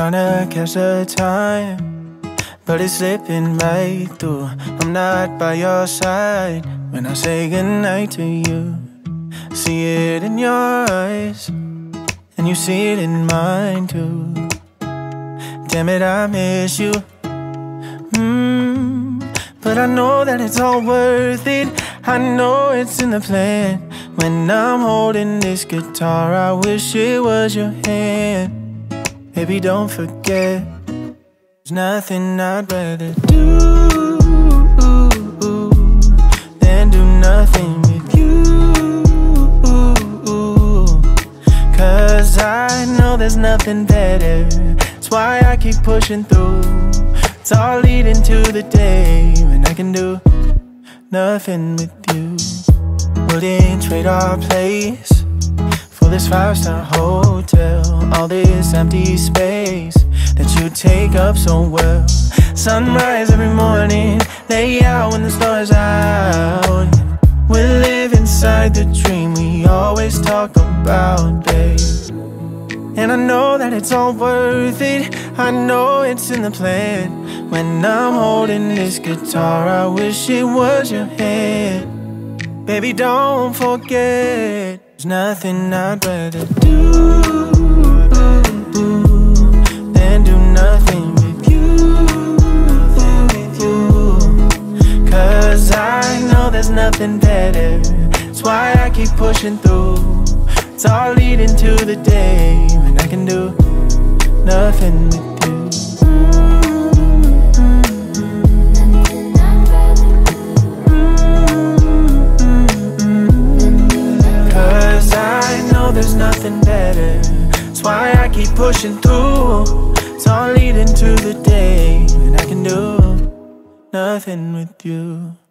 trying to catch the time, but it's slipping right through. I'm not by your side when I say goodnight to you. See it in your eyes, and you see it in mine too. Damn it, I miss you. But I know that it's all worth it. I know it's in the plan. When I'm holding this guitar, I wish it was your hand. Baby, don't forget, there's nothing I'd rather do than do nothing with you. 'Cause I know there's nothing better. That's why I keep pushing through. It's all leading to the day when I can do nothing with you. Wouldn't trade our place for this 5-star hotel. All this empty space that you take up so well. Sunrise every morning, lay out when the stars out. We live inside the dream we always talk about, babe. And I know that it's all worth it. I know it's in the plan. When I'm holding this guitar, I wish it was your hand. Baby, don't forget, there's nothing I'd rather do than do nothing with you. 'Cause I know there's nothing better. That's why I keep pushing through. It's all leading to the day when I can do nothing with you. 'Cause I know there's nothing better. That's why I keep pushing through. It's all leading to the day when I can do nothing with you.